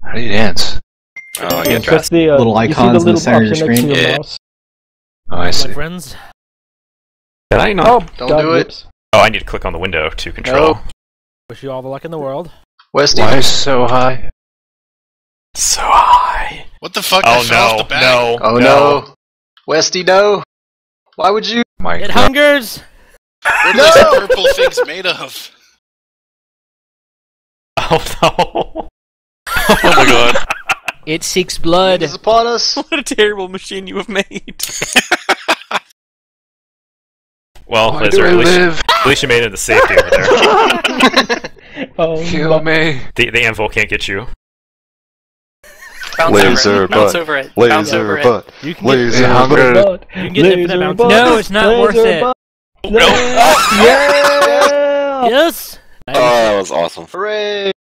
How do you dance? Oh, yeah, Press the little icons in the center of your screen. Next to your Yeah. mouse. Oh, I see. My friends. Did I not? Oh, Don't God, do it. whoops. Oh, I need to click on the window to control. No. Wish you all the luck in the world. Westy. Why so high? So high. What the fuck? I Oh fell off no, the back. no. Oh no. Westy, no. Why would you? My It God. hungers! What are those purple things made of? Oh no. Oh my god. It seeks blood. Is upon us. What a terrible machine you have made. Well, Why Lizard, do I live? at least you made it into safety over there. Oh, Kill me. The anvil can't get you. Bounce Laser over it. Bounce over it. Bounce over Laser it. butt. You can get, Laser hunger. butt. you can get infinite bounce. No, it's not worth it. No. Yeah! Yes! Oh, that was awesome. Hooray!